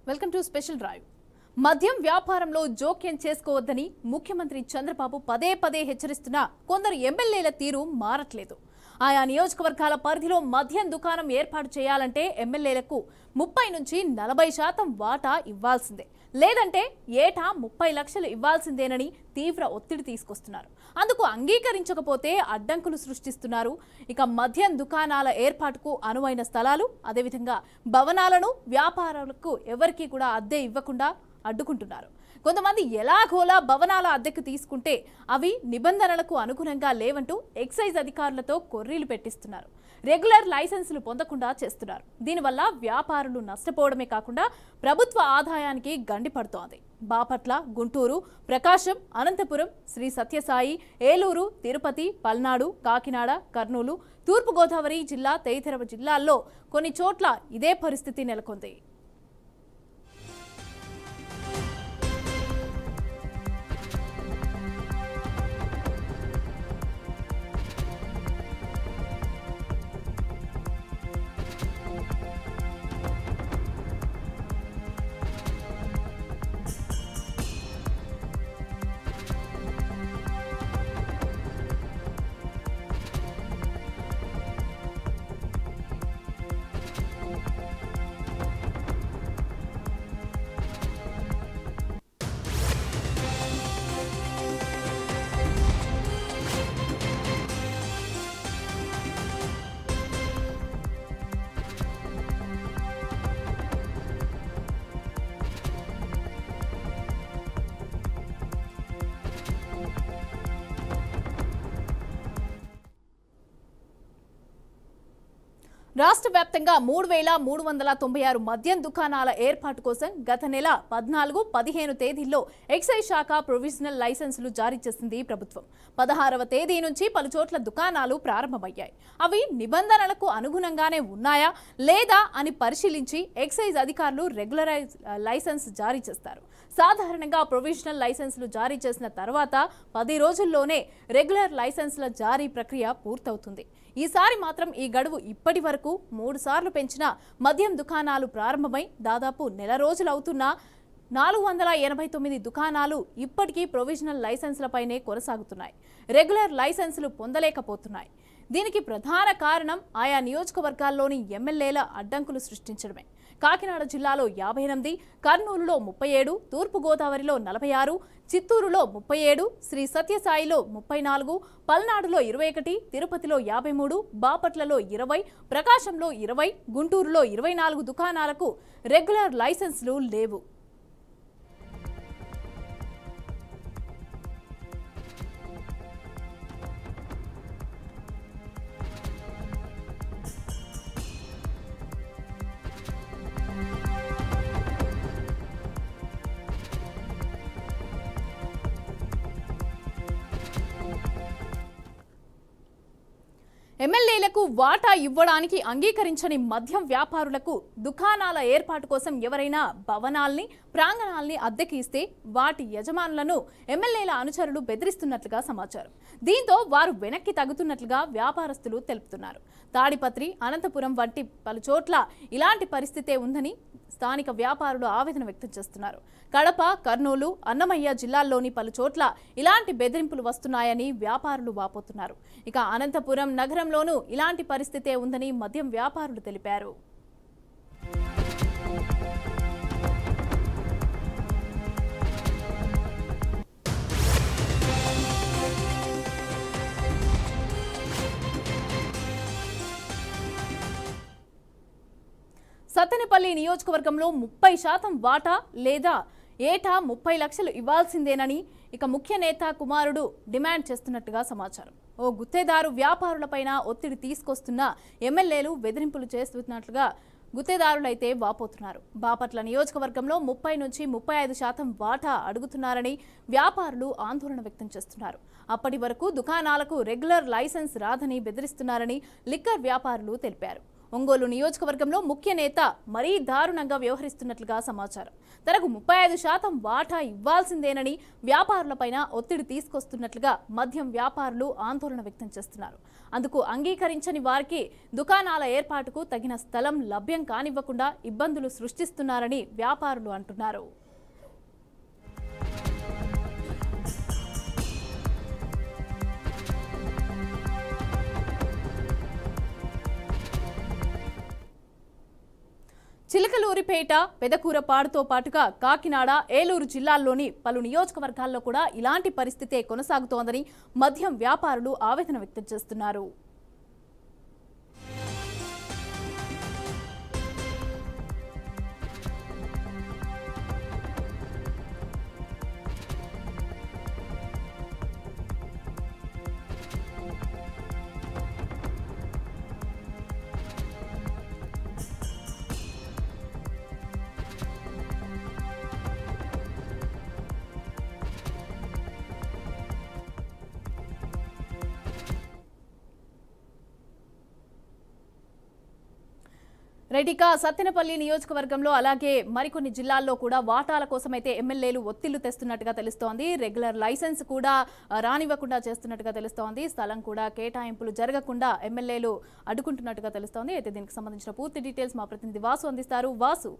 Welcome to special drive. మద్యం వ్యాపారంలో జోక్యం చేసుకోవద్దని ముఖ్యమంత్రి చంద్రబాబు పదే పదే హెచ్చరిస్తున్నా కొందరు ఎమ్మెల్యేల తీరు మారట్లేదు. ఆయా నియోజకవర్గాల పరిధిలో మద్యం దుకాణం ఏర్పాటు చేయాలంటే ఎమ్మెల్యేలకు 30 నుంచి 40% వాటా ఇవ్వాల్సిందే, లేదంటే ఏటా 30 లక్షలు ఇవ్వాల్సిందేనని తీవ్ర ఒత్తిడి తీసుకొస్తున్నారు. అందుకు అంగీకరించకపోతే అడ్డంకులు సృష్టిస్తున్నారు. ఇక మద్యం దుకాణాల ఏర్పాటుకు అనువైన స్థలాలు, అదేవిధంగా భవనాలను వ్యాపారాలకు ఎవరికీ కూడా అద్దె ఇవ్వకుండా అడ్డుకుంటున్నారు. కొంతమంది ఎలాగోలా భవనాల అద్దెకు తీసుకుంటే అవి నిబంధనలకు అనుగుణంగా లేవంటూ ఎక్సైజ్ అధికారులతో కొర్రీలు పెట్టిస్తున్నారు. రెగ్యులర్ లైసెన్సులు పొందకుండా చేస్తున్నారు. దీనివల్ల వ్యాపారులు నష్టపోవడమే కాకుండా ప్రభుత్వ ఆదాయానికి గండి పడుతోంది. బాపట్ల, గుంటూరు, ప్రకాశం, అనంతపురం, శ్రీ సత్యసాయి, ఏలూరు, తిరుపతి, పల్నాడు, కాకినాడ, కర్నూలు, తూర్పుగోదావరి జిల్లా తదితర జిల్లాల్లో కొన్ని చోట్ల ఇదే పరిస్థితి నెలకొంది. రాష్ట్ర వ్యాప్తంగా 3,396 మద్యం దుకాణాల ఏర్పాటు కోసం గత నెల 14, 15 తేదీల్లో ఎక్సైజ్ శాఖ ప్రొవిజనల్ లైసెన్సులు జారీ చేసింది ప్రభుత్వం. 16వ తేదీ నుంచి పలు చోట్ల దుకాణాలు ప్రారంభమయ్యాయి. అవి నిబంధనలకు అనుగుణంగానే ఉన్నాయా లేదా అని పరిశీలించి ఎక్సైజ్ అధికారులు రెగ్యులరైజ్ లైసెన్స్ జారీ చేస్తారు. సాధారణంగా ప్రొవిజనల్ లైసెన్సులు జారీ చేసిన తర్వాత 10 రోజుల్లోనే రెగ్యులర్ లైసెన్సుల జారీ ప్రక్రియ పూర్తవుతుంది. ఈసారి మాత్రం ఈ గడువు ఇప్పటి వరకు 3 సార్లు పెంచిన మద్యం దుకాణాలు ప్రారంభమై దాదాపు నెల రోజులు అవుతున్నా 489 దుకాణాలు ఇప్పటికీ ప్రొవిజనల్ లైసెన్సులపైనే కొనసాగుతున్నాయి. రెగ్యులర్ లైసెన్సులు పొందలేకపోతున్నాయి. దీనికి ప్రధాన కారణం ఆయా నియోజకవర్గాల్లోని ఎమ్మెల్యేల అడ్డంకులు సృష్టించడమే. కాకినాడ జిల్లాలో 58, కర్నూలులో 37, తూర్పుగోదావరిలో 46, చిత్తూరులో 37, శ్రీ సత్యసాయిలో 34, పల్నాడులో 21, తిరుపతిలో 53, బాపట్లలో 20, ప్రకాశంలో 20, గుంటూరులో 24 దుకాణాలకు రెగ్యులర్ లైసెన్సులు లేవు. ఎమ్మెల్యేలకు వాటా ఇవ్వడానికి అంగీకరించని మద్యం వ్యాపారులకు దుకాణాల ఏర్పాటు కోసం ఎవరైనా భవనాల్ని, ప్రాంగణాల్ని అద్దెకి ఇస్తే వాటి యజమానులను ఎమ్మెల్యేల అనుచరులు బెదిరిస్తున్నట్లుగా సమాచారం. దీంతో వారు వెనక్కి తగ్గుతున్నట్లుగా వ్యాపారస్తులు తెలుపుతున్నారు. తాడిపత్రి, అనంతపురం వంటి పలు చోట్ల ఇలాంటి పరిస్థితే ఉందని స్థానిక వ్యాపారులు ఆవేదన వ్యక్తం చేస్తున్నారు. కడప, కర్నూలు, అన్నమయ్య జిల్లాల్లోని పలు చోట్ల ఇలాంటి బెదిరింపులు వస్తున్నాయని వ్యాపారులు వాపోతున్నారు. ఇక అనంతపురం నగరంలోనూ ఇలాంటి పరిస్థితే ఉందని మద్యం వ్యాపారులు తెలిపారు. సత్తెనపల్లి నియోజకవర్గంలో 30% వాటా లేదా ఏటా 30 లక్షలు ఇవ్వాల్సిందేనని ఇక ముఖ్య నేత కుమారుడు డిమాండ్ చేస్తున్నట్టుగా సమాచారం. ఓ గుత్తేదారు వ్యాపారులపైన ఒత్తిడి తీసుకొస్తున్న ఎమ్మెల్యేలు బెదిరింపులు చేస్తున్నట్లుగా గుత్తేదారులైతే వాపోతున్నారు. బాపట్ల నియోజకవర్గంలో 30 నుంచి 35% వాటా అడుగుతున్నారని వ్యాపారులు ఆందోళన వ్యక్తం చేస్తున్నారు. అప్పటి వరకు దుకాణాలకు రెగ్యులర్ లైసెన్స్ రాదని బెదిరిస్తున్నారని లిక్కర్ వ్యాపారులు తెలిపారు. ఒంగోలు నియోజకవర్గంలో ముఖ్య నేత మరీ దారుణంగా వ్యవహరిస్తున్నట్లుగా సమాచారం. తనకు 35% వాటా ఇవ్వాల్సిందేనని వ్యాపారులపైన ఒత్తిడి తీసుకొస్తున్నట్లుగా మద్యం వ్యాపారులు ఆందోళన వ్యక్తం చేస్తున్నారు. అందుకు అంగీకరించని వారికి దుకాణాల ఏర్పాటుకు తగిన స్థలం లభ్యం కానివ్వకుండా ఇబ్బందులు సృష్టిస్తున్నారని వ్యాపారులు అంటున్నారు. చిలకలూరిపేట, పెదకూరపాడుతో పాటుగా కాకినాడ, ఏలూరు జిల్లాల్లోని పలు నియోజకవర్గాల్లో కూడా ఇలాంటి పరిస్థితే కొనసాగుతోందని మద్యం వ్యాపారులు ఆవేదన వ్యక్తం చేస్తున్నారు. రెడ్డిక సత్తెనపల్లి నియోజకవర్గంలో అలాగే మరికొన్ని జిల్లాల్లో కూడా వాటాల కోసమైతే ఎమ్మెల్యేలు ఒత్తిళ్లు తెస్తున్నట్టుగా తెలుస్తోంది. రెగ్యులర్ లైసెన్స్ కూడా రానివ్వకుండా చేస్తున్నట్టుగా తెలుస్తోంది. స్థలం కూడా కేటాయింపులు జరగకుండా ఎమ్మెల్యేలు అడ్డుకుంటున్నట్టుగా తెలుస్తోంది. అయితే దీనికి సంబంధించిన పూర్తి డీటెయిల్స్ మా ప్రతినిధి వాసు అందిస్తారు. వాసు,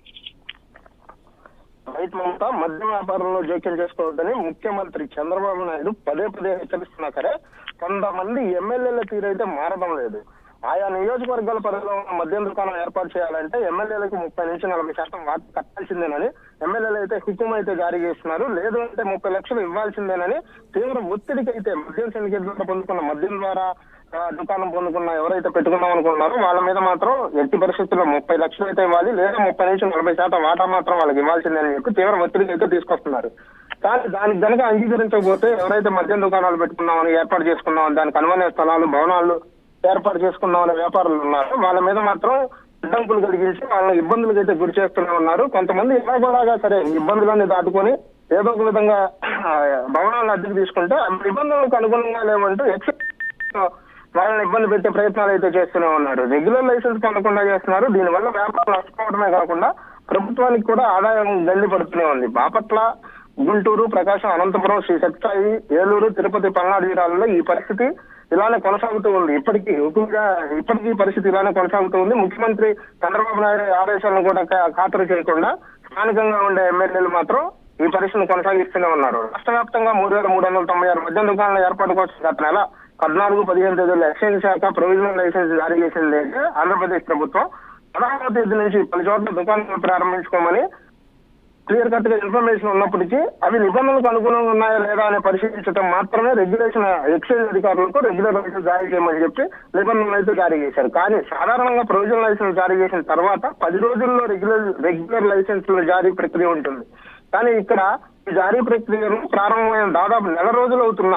మద్యం వ్యాపారంలో జోక్యం చేసుకోవద్దని ముఖ్యమంత్రి చంద్రబాబు నాయుడు పదే పదే హెచ్చరిస్తున్నా సరే కొంతమంది ఎమ్మెల్యేల తీరైతే మారడం లేదు. ఆయా నియోజకవర్గాల పరిధిలో ఉన్న మద్యం దుకాణం ఏర్పాటు చేయాలంటే ఎమ్మెల్యేలకు 30 నుంచి 40% వాటా కట్టాల్సిందేనని ఎమ్మెల్యేలు అయితే హుకుం అయితే జారీ చేస్తున్నారు. లేదు అంటే 30 లక్షలు ఇవ్వాల్సిందేనని తీవ్ర ఒత్తిడికి అయితే మద్యం సిండికేట్ ద్వారా పొందుకున్న మద్యం ద్వారా దుకాణం పొందుకున్న ఎవరైతే పెట్టుకుందాం అనుకున్నారో వాళ్ళ మీద మాత్రం ఎట్టి పరిస్థితుల్లో 30 లక్షలు అయితే ఇవ్వాలి, లేదా 30 నుంచి 40% వాటా మాత్రం వాళ్ళకి ఇవ్వాల్సిందేనని చెప్పి తీవ్ర ఒత్తిడికి అయితే తీసుకొస్తున్నారు. కానీ దానికి కనుక అంగీకరించకపోతే ఎవరైతే మద్యం దుకాణాలు పెట్టుకున్నామని ఏర్పాటు చేసుకున్నామని దానికి అనువైన స్థలాలు, భవనాలు ఏర్పాటు చేసుకున్నామనే వ్యాపారులు ఉన్నారు. వాళ్ళ మీద మాత్రం అడ్డంకులు కలిగించి వాళ్ళ ఇబ్బందులకు అయితే గురి చేస్తూనే ఉన్నారు. కొంతమంది ఎలాగోలాగా సరే ఇబ్బందులన్నీ దాటుకొని ఏదో ఒక విధంగా భవనాలను అద్దెకు తీసుకుంటే నిబంధనలకు అనుగుణంగా లేవంటూ వాళ్ళని ఇబ్బంది పెట్టే ప్రయత్నాలు అయితే చేస్తూనే ఉన్నారు. రెగ్యులర్ లైసెన్స్ పొందకుండా చేస్తున్నారు. దీనివల్ల వ్యాపారం నష్టపోవడమే కాకుండా ప్రభుత్వానికి కూడా ఆదాయం గల్లి పడుతూనే ఉంది. బాపట్ల, గుంటూరు, ప్రకాశం, అనంతపురం, శ్రీ సత్యసాయి, ఏలూరు, తిరుపతి, పల్నాడు జిల్లాల్లో ఈ పరిస్థితి ఇలానే కొనసాగుతూ ఉంది. ఇప్పటికీ పరిస్థితి ఇలానే కొనసాగుతూ ఉంది. ముఖ్యమంత్రి చంద్రబాబు నాయుడు ఆదేశాలను కూడా ఖాతరు చేయకుండా స్థానికంగా ఉండే ఎమ్మెల్యేలు మాత్రం ఈ పరిస్థితిని కొనసాగిస్తూనే ఉన్నారు. రాష్ట్ర వ్యాప్తంగా 3396 మద్యం దుకాణాల ఏర్పాటు కోసం గత నెల 14-15 తేదీలో ఎక్సైజ్ శాఖ ప్రొవిజనల్ లైసెన్స్ జారీ చేసింది. ఆంధ్రప్రదేశ్ ప్రభుత్వం 16వ తేదీ నుంచి పలు చోట్ల దుకాణాలు ప్రారంభించుకోమని క్లియర్ కట్ గా ఇన్ఫర్మేషన్ ఉన్నప్పటికీ అవి నిబంధనలకు అనుగుణంగా ఉన్నాయా లేదా అని పరిశీలించడం మాత్రమే రెగ్యులేషన్ ఎక్సైజ్ అధికారులకు రెగ్యులర్ లైసెన్స్ జారీ చేయమని చెప్పి నిబంధనలు అయితే జారీ చేశారు. కానీ సాధారణంగా ప్రొవిజనల్ లైసెన్స్ జారీ చేసిన తర్వాత 10 రోజుల్లో రెగ్యులర్ లైసెన్స్ల జారీ ప్రక్రియ ఉంటుంది. కానీ ఇక్కడ ఈ జారీ ప్రక్రియను ప్రారంభమైన దాదాపు నెల రోజులు అవుతున్నా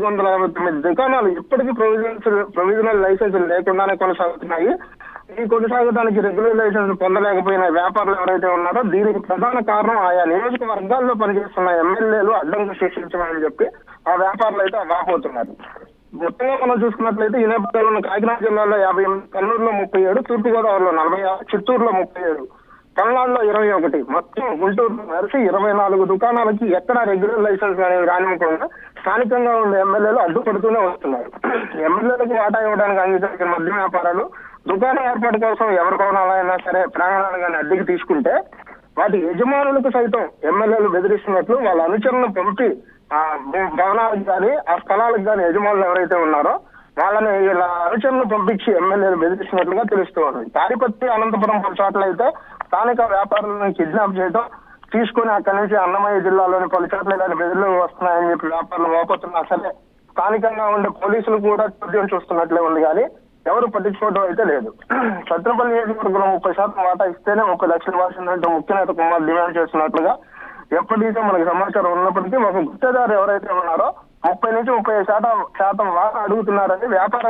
459 దుకాణాలు ఇప్పటికీ ప్రొవిజనల్ లైసెన్స్ లేకుండానే కొనసాగుతున్నాయి. ఈ కొనసాగడానికి రెగ్యులర్ లైసెన్స్ పొందలేకపోయిన వ్యాపారులు ఎవరైతే ఉన్నారో దీనికి ప్రధాన కారణం ఆయా నియోజకవర్గాల్లో పనిచేస్తున్న ఎమ్మెల్యేలు అడ్డంకులు సృష్టించమని చెప్పి ఆ వ్యాపారులు అయితే వాపోతున్నారు. మొత్తంగా మనం చూసుకున్నట్లయితే ఈ నేపథ్యంలో కాకినాడ జిల్లాలో 58, కర్నూలులో 37, తూర్పుగోదావరిలో 46, చిత్తూరులో 37, పల్నాడులో 21, మొత్తం గుంటూరులో కలిసి 24 దుకాణాలకి ఎక్కడ రెగ్యులర్ లైసెన్స్ అనేవి రానివ్వకుండా స్థానికంగా ఉండే ఎమ్మెల్యేలు అడ్డుపడుతూనే వస్తున్నారు. ఎమ్మెల్యేలకు వాటా ఇవ్వడానికి అంగీకరించిన మద్యం వ్యాపారాలు దుకాణం ఏర్పాటు కోసం ఎవరి కొనాలైనా సరే ప్రాంగణాలు కానీ అద్దెకి తీసుకుంటే వాటి యజమానులకు సైతం ఎమ్మెల్యేలు బెదిరిస్తున్నట్లు వాళ్ళ అనుచరులను పంపి ఆ భవనాలకు కానీ ఆ స్థలాలకు కానీ యజమానులు ఎవరైతే ఉన్నారో వాళ్ళని ఇలా అనుచరులను పంపించి ఎమ్మెల్యేలు బెదిరిస్తున్నట్లుగా తెలుస్తూ ఉంది. తాడిపత్రి, అనంతపురం పలు చోట్ల అయితే స్థానిక వ్యాపారులను కిడ్నాప్ చేయడం, తీసుకుని అక్కడి నుంచి అన్నమయ్య జిల్లాలోని పలు చోట్ల ఇలాంటి బెదిరిలు వస్తున్నాయని చెప్పి వ్యాపారులు వాపోతున్నా సరే స్థానికంగా ఉండే పోలీసులు కూడా చోద్యం చూస్తున్నట్లే ఉంది. కానీ ఎవరు పట్టించుకోవడం అయితే లేదు. సత్తెనపల్లి నియోజకవర్గంలో 30% వాటా ఇస్తేనే 30 లక్షలు ఇవ్వాల్సిందంటూ ముఖ్య నేత కుమార్ డిమాండ్ చేస్తున్నట్లుగా ఎప్పటికీ మనకి సమాచారం ఉన్నప్పటికీ ఒక గుత్తేదారు ఎవరైతే ఉన్నారో 30 నుంచి 35% వాటా అడుగుతున్నారని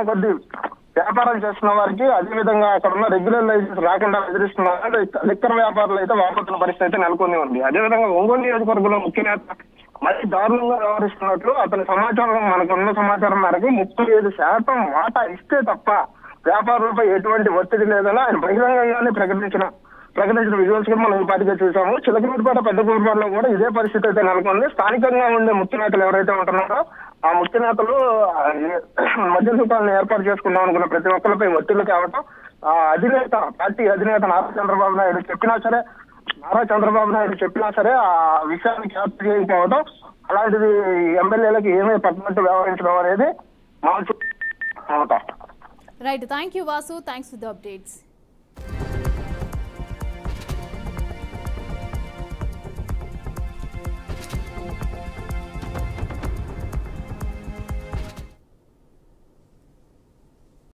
వ్యాపారం చేస్తున్న వారికి అదేవిధంగా అక్కడ ఉన్న రెగ్యులర్ లైసెన్స్ రాకుండా బెదిరిస్తున్నారు. లిక్కర్ వ్యాపారులు అయితే వాపోతున్న పరిస్థితి అయితే నెలకొని ఉంది. అదేవిధంగా ఒంగోలు నియోజకవర్గంలో ముఖ్య నేత మరి దారుణంగా వ్యవహరిస్తున్నట్లు అతని సమాచారం మనకున్న సమాచారం మేరకు 35% వాటా ఇస్తే తప్ప వ్యాపారులపై ఎటువంటి ఒత్తిడి లేదని ఆయన బహిరంగంగానే ప్రకటించిన విజువల్స్ కూడా మనం ఇప్పటికే చూసాము. చిలకలూరుపేట పెద్దకూరుపేటలో కూడా ఇదే పరిస్థితి అయితే నెలకొంది. స్థానికంగా ఉండే ముఖ్య నేతలు ఎవరైతే ఉంటున్నారో ఆ ముఖ్య నేతలు మద్యం దుకాణాలను ఏర్పాటు చేసుకుందాం అనుకున్న ప్రతి ఒక్కరిపై ఒత్తిళ్లు కావటం, పార్టీ అధినేత నారా చంద్రబాబు నాయుడు చెప్పినా సరే ఆ విషయాన్ని క్యాప్చర్ చేయకపోవడం, అలాంటిది ఎమ్మెల్యేలకు ఏమీ పట్టినట్టు వ్యవహరించడం అనేది మనం right. Thank you Vasu, thanks for the updates.